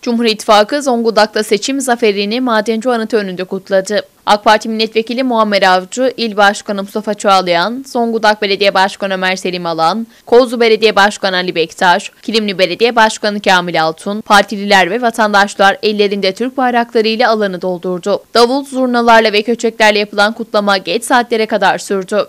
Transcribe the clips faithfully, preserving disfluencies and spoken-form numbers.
Cumhur İttifakı Zonguldak'ta seçim zaferini Madenci Anıtı önünde kutladı. AK Parti Milletvekili Muammer Avcı, İl Başkanı Mustafa Çağlayan, Zonguldak Belediye Başkanı Ömer Selim Alan, Kozlu Belediye Başkanı Ali Bektaş, Kilimli Belediye Başkanı Kamil Altun, partililer ve vatandaşlar ellerinde Türk bayraklarıyla alanı doldurdu. Davul, zurnalarla ve köçeklerle yapılan kutlama geç saatlere kadar sürdü.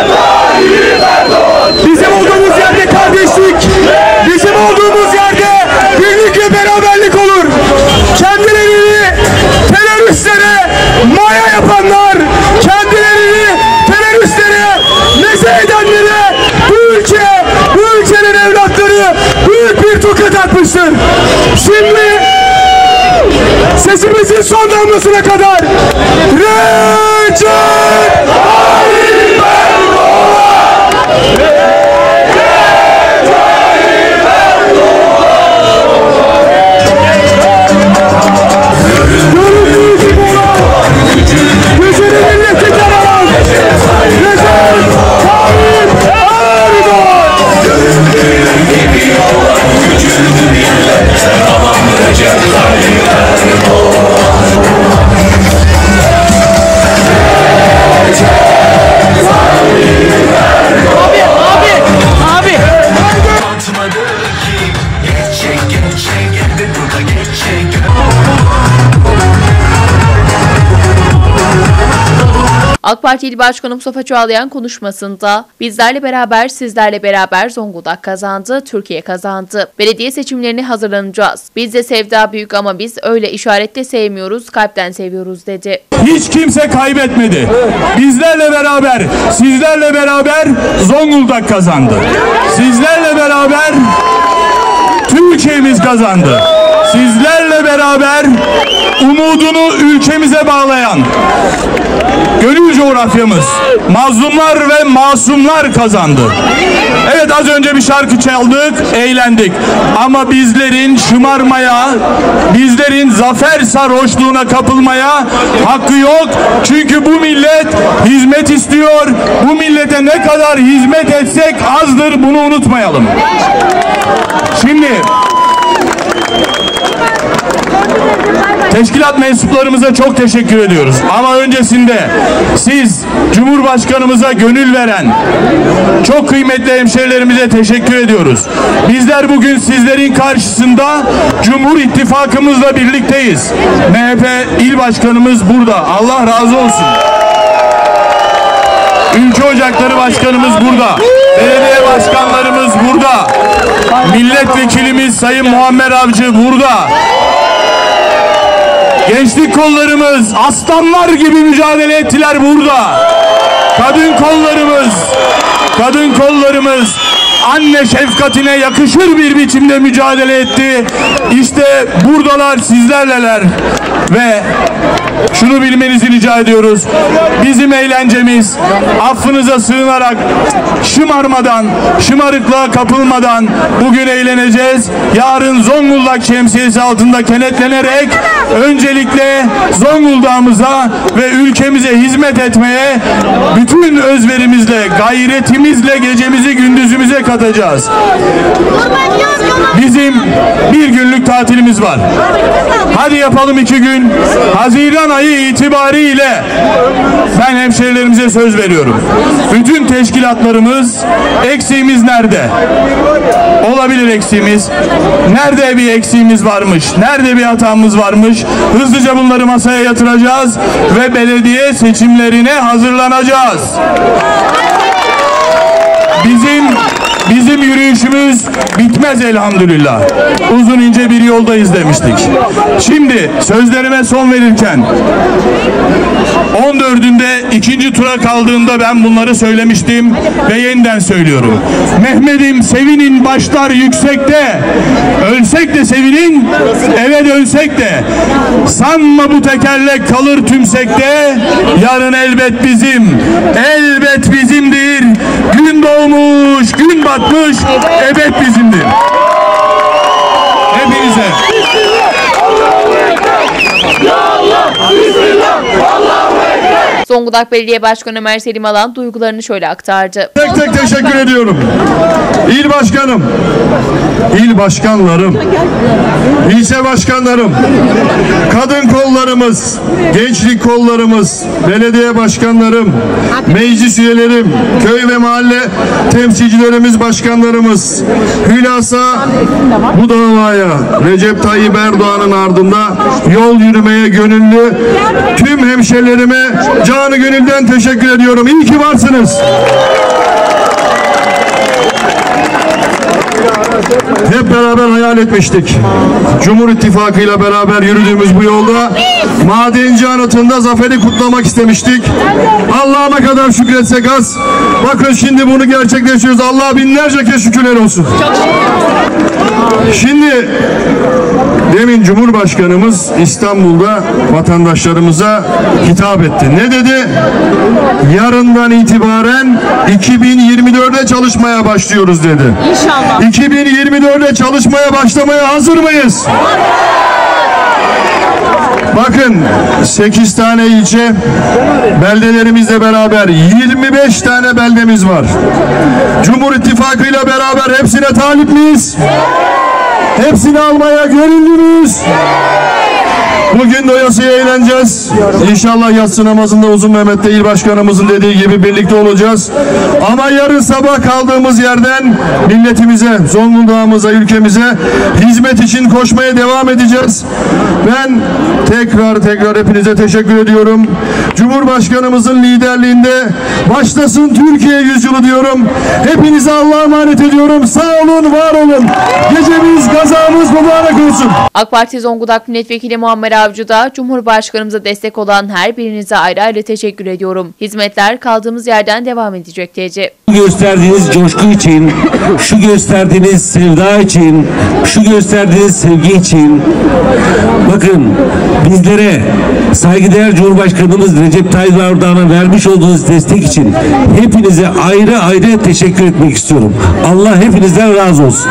Bizim olduğumuz yerde kardeşlik, bizim olduğumuz yerde birlik ve beraberlik olur. Kendilerini teröristlere maya yapanlar, kendilerini teröristlere meze edenlere bu ülke, bu ülkenin evlatları büyük bir tokat atmıştır. Şimdi sesimizin son damlasına kadar Recep Tayyip Erdoğan! AK Parti İl Başkanı Mustafa Çağlayan konuşmasında bizlerle beraber, sizlerle beraber Zonguldak kazandı, Türkiye kazandı. Belediye seçimlerine hazırlanacağız. Bizde sevda büyük ama biz öyle işaretle sevmiyoruz, kalpten seviyoruz dedi. Hiç kimse kaybetmedi. Bizlerle beraber, sizlerle beraber Zonguldak kazandı. Sizlerle beraber Türkiye'miz kazandı. Sizlerle beraber umudunu ülkemize bağlayan gönül coğrafyamız, mazlumlar ve masumlar kazandı. Evet, az önce bir şarkı çaldık, eğlendik. Ama bizlerin şımarmaya, bizlerin zafer sarhoşluğuna kapılmaya hakkı yok. Çünkü bu millet hizmet istiyor. Bu millete ne kadar hizmet etsek azdır, bunu unutmayalım. Şimdi teşkilat mensuplarımıza çok teşekkür ediyoruz. Ama öncesinde siz Cumhurbaşkanımıza gönül veren çok kıymetli hemşehrilerimize teşekkür ediyoruz. Bizler bugün sizlerin karşısında Cumhur İttifakımızla birlikteyiz. M H P İl Başkanımız burada. Allah razı olsun. Ülke Ocakları Başkanımız burada. Belediye başkanlarımız burada. Milletvekilimiz Sayın Muammer Avcı burada. Gençlik kollarımız aslanlar gibi mücadele ettiler burada. Kadın kollarımız, kadın kollarımız anne şefkatine yakışır bir biçimde mücadele etti. İşte buradalar, sizlerleler. Ve şunu bilmenizi rica ediyoruz. Bizim eğlencemiz affınıza sığınarak, şımarmadan, şımarıklığa kapılmadan bugün eğleneceğiz. Yarın Zonguldak şemsiyesi altında kenetlenerek öncelikle Zonguldak'ımıza ve ülkemize hizmet etmeye bütün özverimizle, gayretimizle gecemizi gündüzümüze katacağız. Bizim bir günlük tatilimiz var. Hadi yapalım iki gün. Haziran ayı itibariyle ben hemşehrilerimize söz veriyorum. Bütün teşkilatlarımız, eksiğimiz nerede? Olabilir eksiğimiz. Nerede bir eksiğimiz varmış? Nerede bir hatamız varmış? Hızlıca bunları masaya yatıracağız ve belediye seçimlerine hazırlanacağız. Bizim Bizim yürüyüşümüz bitmez elhamdülillah. Uzun ince bir yoldayız demiştik. Şimdi sözlerime son verirken on dördünde ikinci tura kaldığında ben bunları söylemiştim ve yeniden söylüyorum. Mehmet'im sevinin başlar yüksekte. Ölsek de sevinin, eve dönsek de. Sanma bu tekerlek kalır tümsekte. Yarın elbet bizim, elbet bizimdir. Gün doğmuş, gün batmış, ebed bizimdir. Hepinize. Zonguldak Belediye Başkanı Ömer Selim Alan duygularını şöyle aktardı. Tek tek teşekkür ediyorum. İl başkanım, il başkanlarım, ilçe başkanlarım, kadın kollarımız, gençlik kollarımız, belediye başkanlarım, meclis üyelerim, köy ve mahalle temsilcilerimiz, başkanlarımız, hülasa bu davaya Recep Tayyip Erdoğan'ın ardında yol yürümeye gönüllü tüm hemşerilerime canı gönülden teşekkür ediyorum. İyi ki varsınız. Hep beraber hayal etmiştik. Cumhur İttifakı ile beraber yürüdüğümüz bu yolda Madenci Anıtı'nda zaferi kutlamak istemiştik. Allah'a ne kadar şükretsek az. Bakın şimdi bunu gerçekleştiriyoruz. Allah'a binlerce kez şükürler olsun. Şimdi demin Cumhurbaşkanımız İstanbul'da vatandaşlarımıza hitap etti. Ne dedi? Yarından itibaren iki bin yirmi dörde çalışmaya başlıyoruz dedi. İnşallah. iki bin yirmi dörde çalışmaya başlamaya hazır mıyız? Bakın sekiz tane ilçe beldelerimizle beraber yirmi beş tane beldemiz var. Cumhur İttifakı ile beraber hepsine talip miyiz? Hepsini almaya gönüllü müyüz? Bugün doyasıya eğleneceğiz. İnşallah yatsı namazında Uzun Mehmet'te il başkanımızın dediği gibi birlikte olacağız. Ama yarın sabah kaldığımız yerden milletimize, Zonguldak'ımıza, ülkemize hizmet için koşmaya devam edeceğiz. Ben tekrar tekrar hepinize teşekkür ediyorum. Cumhurbaşkanımızın liderliğinde başlasın Türkiye yüzyılı diyorum. Hepinize Allah'a emanet ediyorum. Sağ olun, var olun. Gecemiz, gazamız mübarek olsun. AK Parti Zonguldak Milletvekili Muammer Avcı da Cumhurbaşkanımıza destek olan her birinize ayrı ayrı teşekkür ediyorum. Hizmetler kaldığımız yerden devam edecek dedi. Gösterdiğiniz coşku için, şu gösterdiğiniz sevda için, şu gösterdiğiniz sevgi için, bakın bizlere saygıdeğer Cumhurbaşkanımız Recep Tayyip Erdoğan'a vermiş olduğunuz destek için hepinize ayrı ayrı teşekkür etmek istiyorum. Allah hepinizden razı olsun.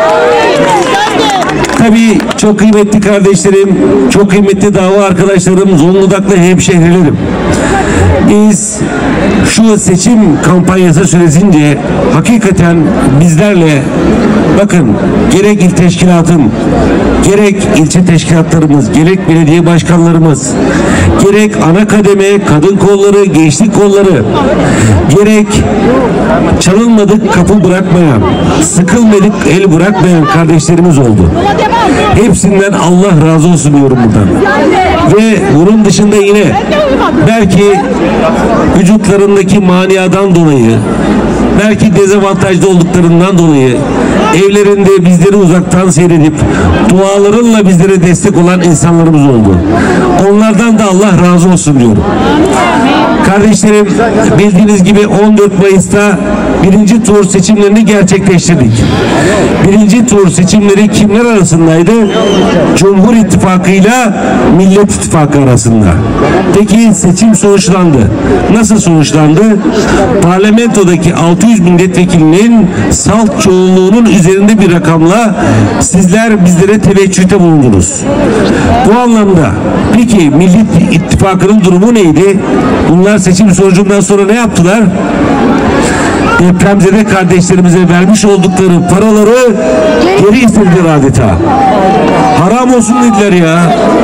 Tabii çok kıymetli kardeşlerim, çok kıymetli dava arkadaşlarım, Zonguldaklı hemşehrilerim. Biz şu seçim kampanyası süresince hakikaten bizlerle bakın gerek il teşkilatım, gerek ilçe teşkilatlarımız, gerek belediye başkanlarımız, gerek ana kademe, kadın kolları, gençlik kolları, gerek çalınmadık kapı bırakmayan, sıkılmadık el bırakmayan kardeşlerimiz oldu. Hepsinden Allah razı olsun diyorum buradan. Ve bunun dışında yine belki vücutlarındaki maniadan dolayı, belki dezavantajlı olduklarından dolayı evlerinde bizleri uzaktan seyredip dualarıyla bizlere destek olan insanlarımız oldu. Onlardan da Allah razı olsun diyorum. Kardeşlerim, bildiğiniz gibi on dört Mayıs'ta birinci tur seçimlerini gerçekleştirdik. Birinci tur seçimleri kimler arasındaydı? Cumhur İttifakı ile Millet İttifakı arasında. Peki seçim sonuçlandı. Nasıl sonuçlandı? Parlamentodaki altı yüz milletvekilinin salt çoğunluğunun üzerinde bir rakamla sizler bizlere teveccühte bulundunuz. Bu anlamda peki Millet İttifakı'nın durumu neydi? Bunlar seçim sonucundan sonra ne yaptılar? Depremzede kardeşlerimize vermiş oldukları paraları geri istediler adeta. Haram olsun dediler ya.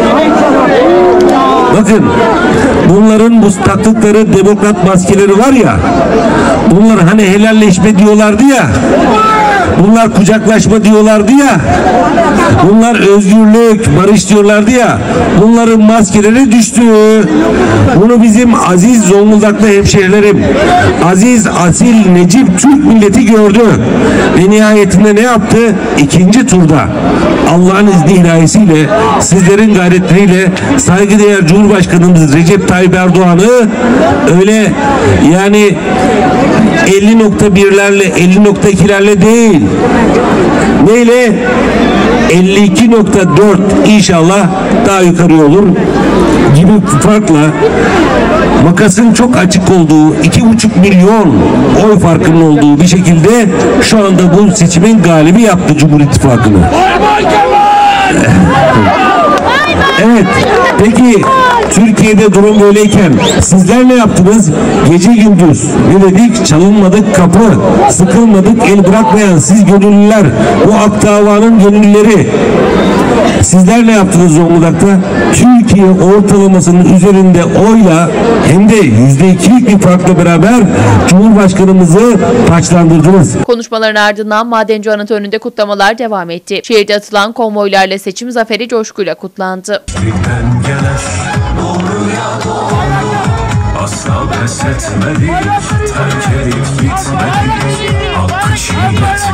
Bakın bunların bu taktıkları demokrat maskeleri var ya, bunlar hani helalleşme diyorlardı ya, bunlar kucaklaşma diyorlardı ya, bunlar özgürlük, barış diyorlardı ya, bunların maskeleri düştü. Bunu bizim aziz Zonguldaklı hemşehrilerim, aziz asil Necip Türk milleti gördü. Ve nihayetinde ne yaptı? İkinci turda Allah'ın izni ilahisiyle, sizlerin gayretleriyle saygıdeğer Cumhurbaşkanımız Recep Tayyip Erdoğan'ı öyle yani elli nokta birlerle elli nokta ikilerle değil, neyle? elli iki nokta dört inşallah daha yukarı olur gibi farkla, makasın çok açık olduğu, iki buçuk milyon oy farkının olduğu bir şekilde şu anda bu seçimin galibi yaptı Cumhur İttifakı'nı. Evet. Peki Türkiye Türkiye'de durum böyleyken sizler ne yaptınız? Gece gündüz yürüdük, çalınmadık kapı, sıkılmadık el bırakmayan siz gönüllüler, bu ak davanın gönüllüleri. Sizler ne yaptınız Zonguldak'ta? Türkiye ortalamasının üzerinde oyla hem de yüzde ikilik bir farkla beraber Cumhurbaşkanımızı taçlandırdınız. Konuşmaların ardından Madenci Anıtı önünde kutlamalar devam etti. Şehirde atılan konvoylarla seçim zaferi coşkuyla kutlandı. Asla pes etmedik, terk edip gitmedik, alkış millet